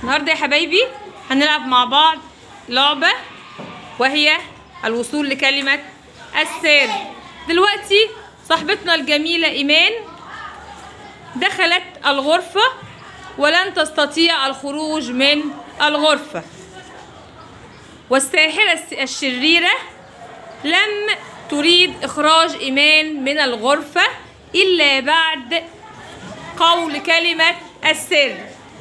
النهارده يا حبايبي هنلعب مع بعض لعبة وهي الوصول لكلمة السر. دلوقتي صاحبتنا الجميلة إيمان دخلت الغرفة ولن تستطيع الخروج من الغرفة، والساحرة الشريرة لم تريد إخراج إيمان من الغرفة إلا بعد قول كلمة السر.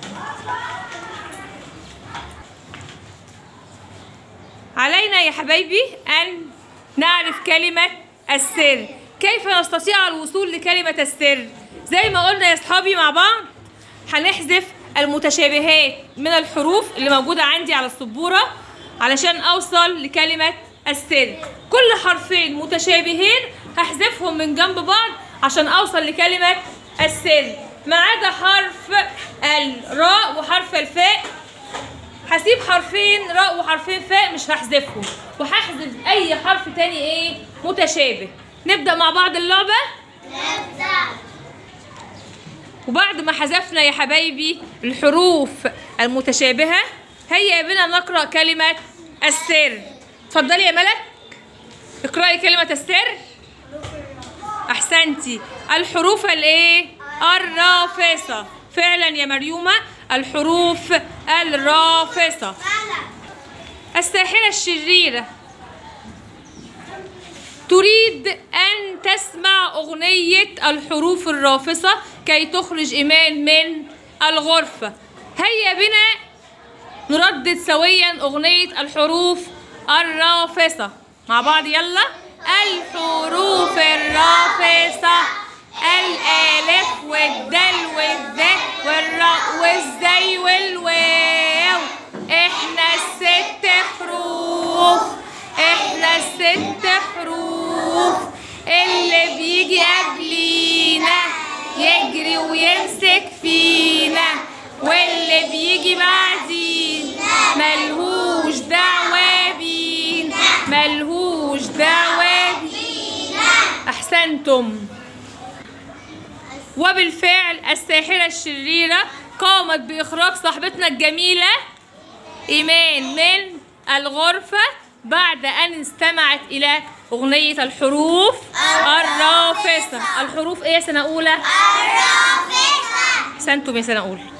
علينا يا حبايبي أن نعرف كلمة السر. كيف نستطيع الوصول لكلمة السر؟ زي ما قلنا يا صحابي مع بعض، هنحذف المتشابهات من الحروف اللي موجودة عندي على السبورة علشان أوصل لكلمة السر. كل حرفين متشابهين هحذفهم من جنب بعض عشان أوصل لكلمة السر، ما عدا حرف الراء وحرف الفاء. هسيب حرفين راء وحرفين فاء مش هحذفهم، وهحذف أي حرف تاني متشابه. نبدأ مع بعض اللعبة؟ نبدأ. وبعد ما حذفنا يا حبايبي الحروف المتشابهة، هيا بنا نقرأ كلمة السر. اتفضلي يا ملك اقرأي كلمة السر. أحسنتي. الحروف الرافصة. فعلا يا مريومة، الحروف الرافصة. الساحرة الشريرة تريد أن تسمع أغنية الحروف الرافصة كي تخرج إيمان من الغرفة. هيا بنا نردد سويا أغنية الحروف الرافصة مع بعض. يلا. الحروف الرافصة: الألف والدال والذال والراء والزي والواو. احنا الست حروف، احنا الست حروف. اللي بيجي قبلينا يجري ويمسك فينا، واللي بيجي بعدينا ملهوش دعوة بينا، ملهوش دعوة بينا. أحسنتم. وبالفعل الساحرة الشريرة قامت بإخراج صاحبتنا الجميلة إيمان من الغرفة بعد أن استمعت إلى أغنية الحروف الرافصة. الحروف إيه يا سنة أولى؟ الرافصة. أحسنتم يا سنة أولى.